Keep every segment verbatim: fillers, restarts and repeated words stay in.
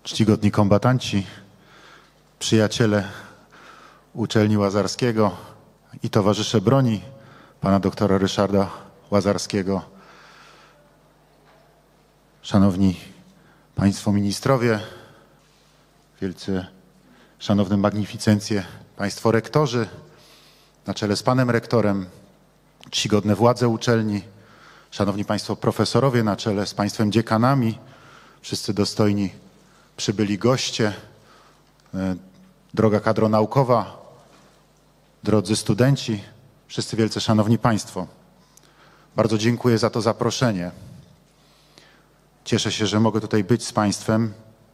czcigodni kombatanci, przyjaciele uczelni Łazarskiego i towarzysze broni pana doktora Ryszarda Łazarskiego, szanowni państwo ministrowie, wielce szanowne magnificencje, państwo rektorzy, na czele z panem rektorem, czcigodne władze uczelni, szanowni państwo profesorowie na czele z państwem dziekanami, wszyscy dostojni przybyli goście, droga kadro naukowa, drodzy studenci, wszyscy wielce szanowni państwo. Bardzo dziękuję za to zaproszenie. Cieszę się, że mogę tutaj być z państwem.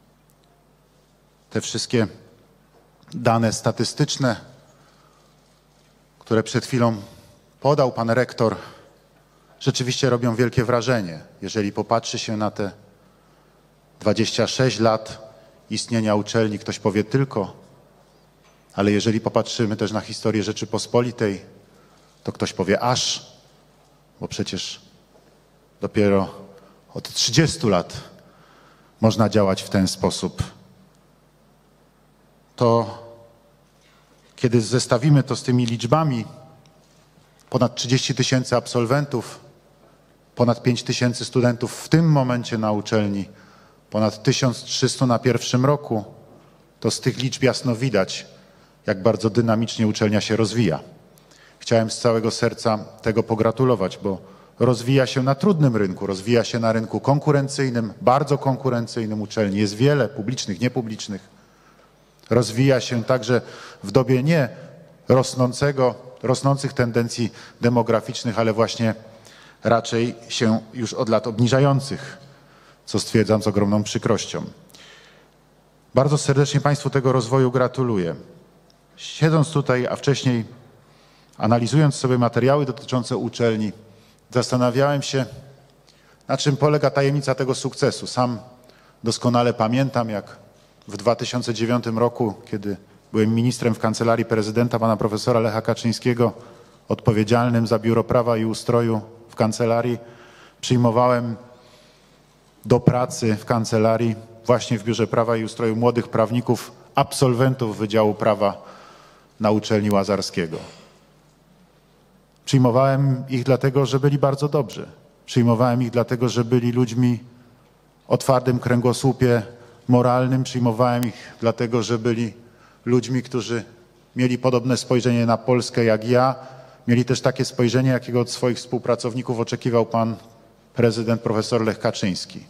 Te wszystkie dane statystyczne, które przed chwilą podał pan rektor, rzeczywiście robią wielkie wrażenie. Jeżeli popatrzy się na te dwadzieścia sześć lat istnienia uczelni, ktoś powie tylko, ale jeżeli popatrzymy też na historię Rzeczypospolitej, to ktoś powie aż, bo przecież dopiero od trzydziestu lat można działać w ten sposób. To kiedy zestawimy to z tymi liczbami, ponad trzydzieści tysięcy absolwentów, ponad pięć tysięcy studentów w tym momencie na uczelni, ponad tysiąc trzysta na pierwszym roku, to z tych liczb jasno widać, jak bardzo dynamicznie uczelnia się rozwija. Chciałem z całego serca tego pogratulować, bo rozwija się na trudnym rynku, rozwija się na rynku konkurencyjnym, bardzo konkurencyjnym uczelni. Jest wiele publicznych, niepublicznych. Rozwija się także w dobie nie rosnącego, rosnących tendencji demograficznych, ale właśnie raczej się już od lat obniżających, co stwierdzam z ogromną przykrością. Bardzo serdecznie państwu tego rozwoju gratuluję. Siedząc tutaj, a wcześniej analizując sobie materiały dotyczące uczelni, zastanawiałem się, na czym polega tajemnica tego sukcesu. Sam doskonale pamiętam, jak w dwa tysiące dziewiątym roku, kiedy byłem ministrem w kancelarii prezydenta pana profesora Lecha Kaczyńskiego, odpowiedzialnym za Biuro Prawa i Ustroju w kancelarii, przyjmowałem do pracy w kancelarii właśnie w Biurze Prawa i Ustroju młodych prawników, absolwentów Wydziału Prawa na uczelni Łazarskiego. Przyjmowałem ich dlatego, że byli bardzo dobrzy. Przyjmowałem ich dlatego, że byli ludźmi o twardym kręgosłupie moralnym. Przyjmowałem ich dlatego, że byli ludźmi, którzy mieli podobne spojrzenie na Polskę jak ja. Mieli też takie spojrzenie, jakiego od swoich współpracowników oczekiwał pan prezydent profesor Lech Kaczyński.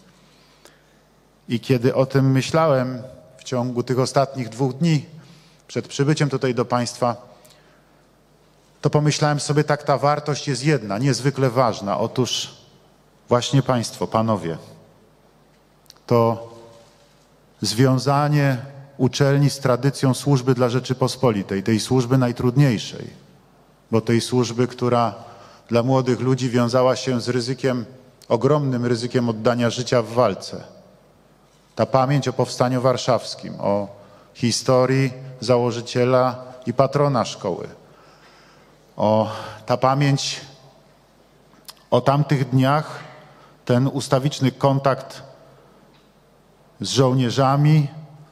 I kiedy o tym myślałem w ciągu tych ostatnich dwóch dni przed przybyciem tutaj do państwa, to pomyślałem sobie, tak, ta wartość jest jedna, niezwykle ważna. Otóż właśnie państwo, panowie, to związanie uczelni z tradycją służby dla Rzeczypospolitej, tej służby najtrudniejszej, bo tej służby, która dla młodych ludzi wiązała się z ryzykiem, ogromnym ryzykiem oddania życia w walce. Ta pamięć o Powstaniu Warszawskim, o historii założyciela i patrona szkoły, o ta pamięć o tamtych dniach, ten ustawiczny kontakt z żołnierzami,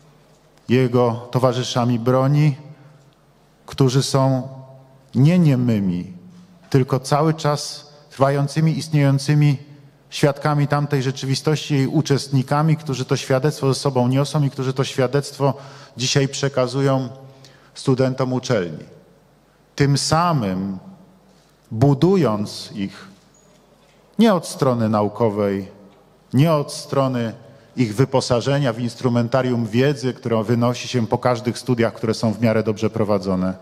jego towarzyszami broni, którzy są nie niemymi, tylko cały czas trwającymi, istniejącymi świadkami tamtej rzeczywistości, jej uczestnikami, którzy to świadectwo ze sobą niosą i którzy to świadectwo dzisiaj przekazują studentom uczelni. Tym samym budując ich nie od strony naukowej, nie od strony ich wyposażenia w instrumentarium wiedzy, które wynosi się po każdych studiach, które są w miarę dobrze prowadzone,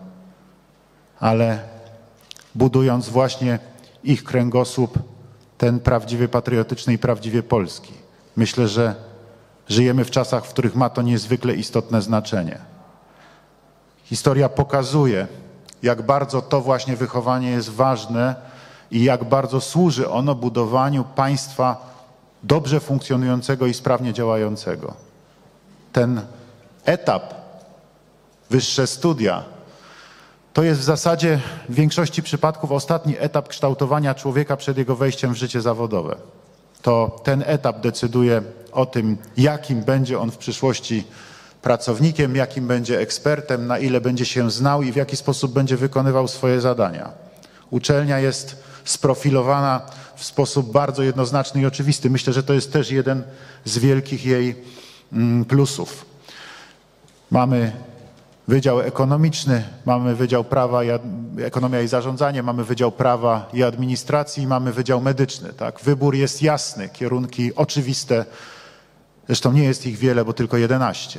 ale budując właśnie ich kręgosłup, ten prawdziwie patriotyczny i prawdziwie polski. Myślę, że żyjemy w czasach, w których ma to niezwykle istotne znaczenie. Historia pokazuje, jak bardzo to właśnie wychowanie jest ważne i jak bardzo służy ono budowaniu państwa dobrze funkcjonującego i sprawnie działającego. Ten etap, wyższe studia, to jest w zasadzie w większości przypadków ostatni etap kształtowania człowieka przed jego wejściem w życie zawodowe. to ten etap decyduje o tym, jakim będzie on w przyszłości pracownikiem, jakim będzie ekspertem, na ile będzie się znał i w jaki sposób będzie wykonywał swoje zadania. Uczelnia jest sprofilowana w sposób bardzo jednoznaczny i oczywisty. Myślę, że to jest też jeden z wielkich jej plusów. Mamy Wydział Ekonomiczny, mamy Wydział Prawa i Ekonomia i Zarządzanie, mamy Wydział Prawa i Administracji, mamy Wydział Medyczny. Tak? Wybór jest jasny, kierunki oczywiste, zresztą nie jest ich wiele, bo tylko jedenaście.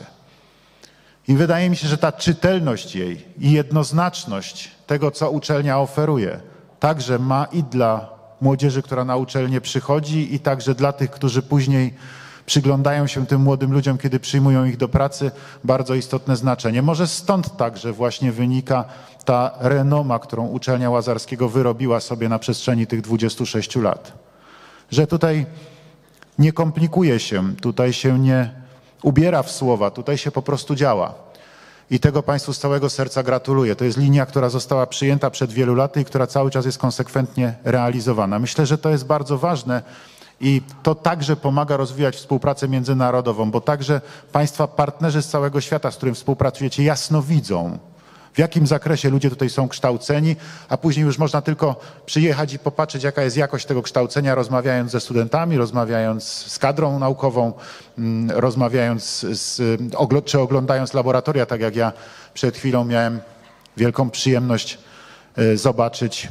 I wydaje mi się, że ta czytelność jej i jednoznaczność tego, co uczelnia oferuje, także ma i dla młodzieży, która na uczelnię przychodzi, i także dla tych, którzy później przyglądają się tym młodym ludziom, kiedy przyjmują ich do pracy, bardzo istotne znaczenie. Może stąd także właśnie wynika ta renoma, którą uczelnia Łazarskiego wyrobiła sobie na przestrzeni tych dwudziestu sześciu lat. Że tutaj nie komplikuje się, tutaj się nie ubiera w słowa, tutaj się po prostu działa. I tego Państwu z całego serca gratuluję. To jest linia, która została przyjęta przed wielu laty i która cały czas jest konsekwentnie realizowana. Myślę, że to jest bardzo ważne i to także pomaga rozwijać współpracę międzynarodową, bo także Państwa partnerzy z całego świata, z którym współpracujecie, jasno widzą, w jakim zakresie ludzie tutaj są kształceni, a później już można tylko przyjechać i popatrzeć, jaka jest jakość tego kształcenia, rozmawiając ze studentami, rozmawiając z kadrą naukową, rozmawiając z, czy oglądając laboratoria, tak jak ja przed chwilą miałem wielką przyjemność zobaczyć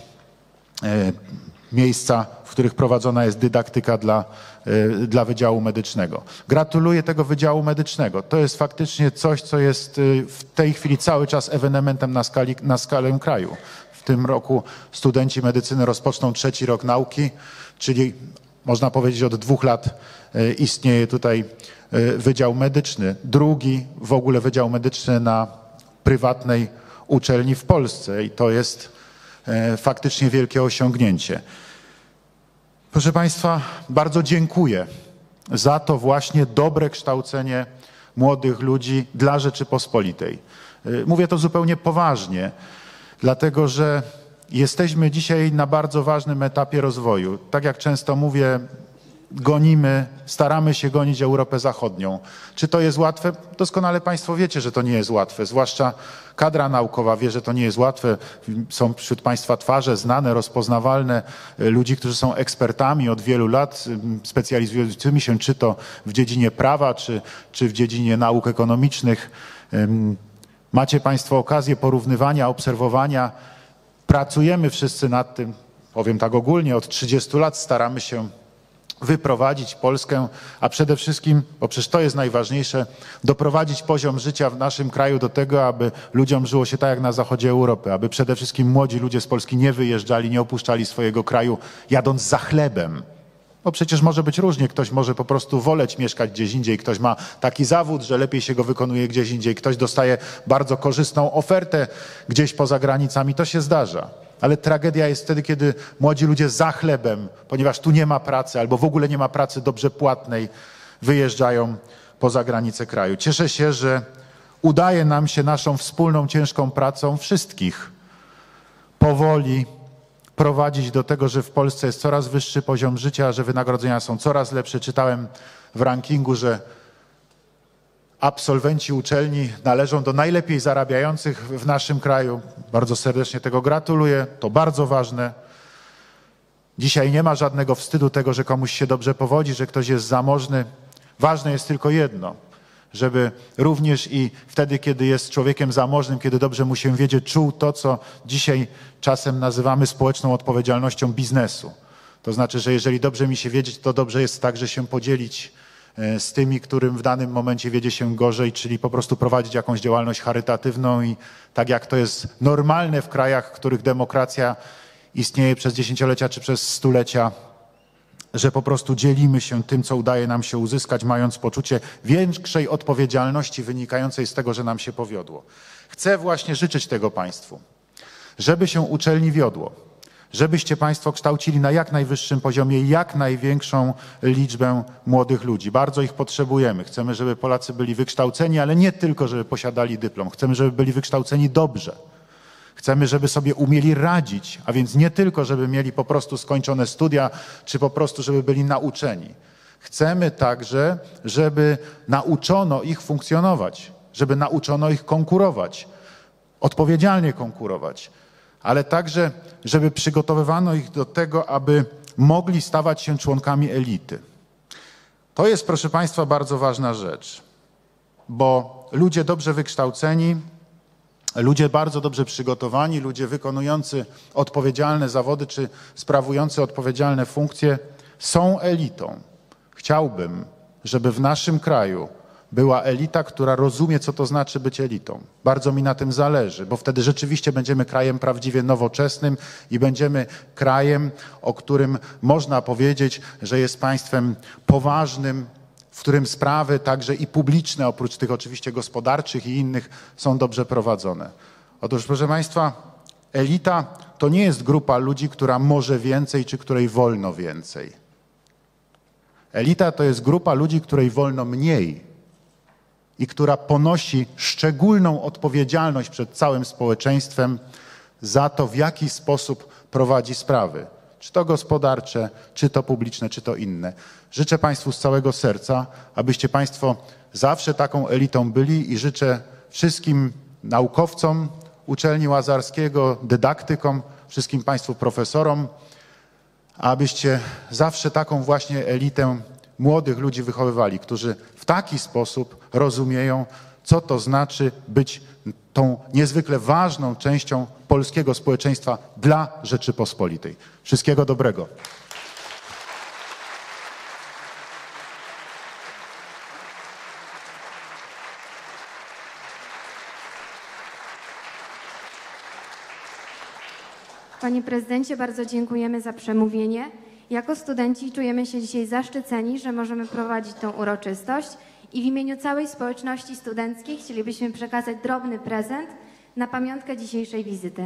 miejsca, w których prowadzona jest dydaktyka dla, dla Wydziału Medycznego. Gratuluję tego Wydziału Medycznego. To jest faktycznie coś, co jest w tej chwili cały czas ewenementem na, skali, na skalę kraju. W tym roku studenci medycyny rozpoczną trzeci rok nauki, czyli można powiedzieć od dwóch lat istnieje tutaj Wydział Medyczny. Drugi w ogóle Wydział Medyczny na prywatnej uczelni w Polsce i to jest faktycznie wielkie osiągnięcie. Proszę Państwa, bardzo dziękuję za to właśnie dobre kształcenie młodych ludzi dla Rzeczypospolitej. Mówię to zupełnie poważnie, dlatego że jesteśmy dzisiaj na bardzo ważnym etapie rozwoju. Tak jak często mówię, gonimy, staramy się gonić Europę Zachodnią. Czy to jest łatwe? Doskonale Państwo wiecie, że to nie jest łatwe, zwłaszcza kadra naukowa wie, że to nie jest łatwe. Są wśród Państwa twarze znane, rozpoznawalne, ludzi, którzy są ekspertami od wielu lat, specjalizującymi się czy to w dziedzinie prawa, czy, czy w dziedzinie nauk ekonomicznych. Macie Państwo okazję porównywania, obserwowania. Pracujemy wszyscy nad tym, powiem tak ogólnie, od trzydziestu lat staramy się wyprowadzić Polskę, a przede wszystkim, bo przecież to jest najważniejsze, doprowadzić poziom życia w naszym kraju do tego, aby ludziom żyło się tak jak na zachodzie Europy, aby przede wszystkim młodzi ludzie z Polski nie wyjeżdżali, nie opuszczali swojego kraju, jadąc za chlebem. Bo przecież może być różnie, ktoś może po prostu woleć mieszkać gdzieś indziej, ktoś ma taki zawód, że lepiej się go wykonuje gdzieś indziej, ktoś dostaje bardzo korzystną ofertę gdzieś poza granicami, to się zdarza. Ale tragedia jest wtedy, kiedy młodzi ludzie za chlebem, ponieważ tu nie ma pracy albo w ogóle nie ma pracy dobrze płatnej, wyjeżdżają poza granice kraju. Cieszę się, że udaje nam się naszą wspólną, ciężką pracą wszystkich powoli prowadzić do tego, że w Polsce jest coraz wyższy poziom życia, że wynagrodzenia są coraz lepsze. Czytałem w rankingu, że absolwenci uczelni należą do najlepiej zarabiających w naszym kraju. Bardzo serdecznie tego gratuluję, to bardzo ważne. Dzisiaj nie ma żadnego wstydu tego, że komuś się dobrze powodzi, że ktoś jest zamożny. Ważne jest tylko jedno, żeby również i wtedy, kiedy jest człowiekiem zamożnym, kiedy dobrze mu się wiedzie, czuł to, co dzisiaj czasem nazywamy społeczną odpowiedzialnością biznesu. To znaczy, że jeżeli dobrze mi się wiedzieć, to dobrze jest także się podzielić z tymi, którym w danym momencie wiedzie się gorzej, czyli po prostu prowadzić jakąś działalność charytatywną i tak jak to jest normalne w krajach, w których demokracja istnieje przez dziesięciolecia czy przez stulecia, że po prostu dzielimy się tym, co udaje nam się uzyskać, mając poczucie większej odpowiedzialności wynikającej z tego, że nam się powiodło. Chcę właśnie życzyć tego Państwu, żeby się uczelni wiodło, żebyście Państwo kształcili na jak najwyższym poziomie jak największą liczbę młodych ludzi. Bardzo ich potrzebujemy. Chcemy, żeby Polacy byli wykształceni, ale nie tylko, żeby posiadali dyplom. Chcemy, żeby byli wykształceni dobrze. Chcemy, żeby sobie umieli radzić, a więc nie tylko, żeby mieli po prostu skończone studia, czy po prostu, żeby byli nauczeni. Chcemy także, żeby nauczono ich funkcjonować, żeby nauczono ich konkurować, odpowiedzialnie konkurować, ale także, żeby przygotowywano ich do tego, aby mogli stawać się członkami elity. To jest, proszę Państwa, bardzo ważna rzecz, bo ludzie dobrze wykształceni, ludzie bardzo dobrze przygotowani, ludzie wykonujący odpowiedzialne zawody czy sprawujący odpowiedzialne funkcje są elitą. Chciałbym, żeby w naszym kraju była elita, która rozumie, co to znaczy być elitą. Bardzo mi na tym zależy, bo wtedy rzeczywiście będziemy krajem prawdziwie nowoczesnym i będziemy krajem, o którym można powiedzieć, że jest państwem poważnym, w którym sprawy także i publiczne, oprócz tych oczywiście gospodarczych i innych, są dobrze prowadzone. Otóż, proszę Państwa, elita to nie jest grupa ludzi, która może więcej, czy której wolno więcej. Elita to jest grupa ludzi, której wolno mniej i która ponosi szczególną odpowiedzialność przed całym społeczeństwem za to, w jaki sposób prowadzi sprawy. Czy to gospodarcze, czy to publiczne, czy to inne. Życzę Państwu z całego serca, abyście Państwo zawsze taką elitą byli i życzę wszystkim naukowcom Uczelni Łazarskiego, dydaktykom, wszystkim Państwu profesorom, abyście zawsze taką właśnie elitę młodych ludzi wychowywali, którzy w taki sposób rozumieją, co to znaczy być tą niezwykle ważną częścią polskiego społeczeństwa dla Rzeczypospolitej. Wszystkiego dobrego. Panie prezydencie, bardzo dziękujemy za przemówienie. Jako studenci czujemy się dzisiaj zaszczyceni, że możemy prowadzić tę uroczystość i w imieniu całej społeczności studenckiej chcielibyśmy przekazać drobny prezent na pamiątkę dzisiejszej wizyty.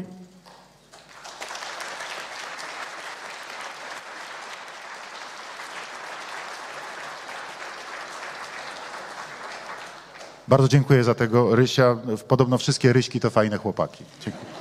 Bardzo dziękuję za tego Rysia. Podobno wszystkie Ryśki to fajne chłopaki. Dziękuję.